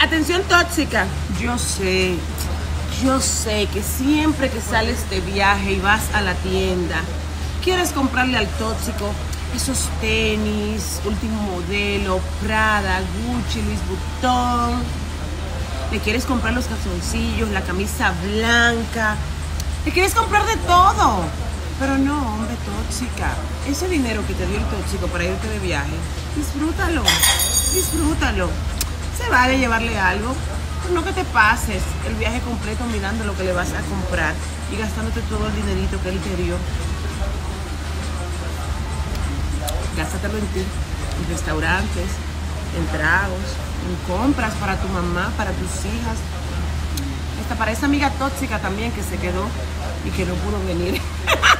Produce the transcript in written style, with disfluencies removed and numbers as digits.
Atención tóxica, yo sé que siempre que sales de viaje y vas a la tienda, quieres comprarle al tóxico esos tenis, último modelo, Prada, Gucci, Louis Vuitton. Le quieres comprar los calzoncillos, la camisa blanca. Le quieres comprar de todo. Pero no, hombre, tóxica. Ese dinero que te dio el tóxico para irte de viaje, disfrútalo, disfrútalo. Se vale llevarle algo, pero no que te pases el viaje completo mirando lo que le vas a comprar y gastándote todo el dinerito que él te dio. Gástatelo en ti, en restaurantes, en tragos, en compras para tu mamá, para tus hijas, hasta para esa amiga tóxica también que se quedó y que no pudo venir.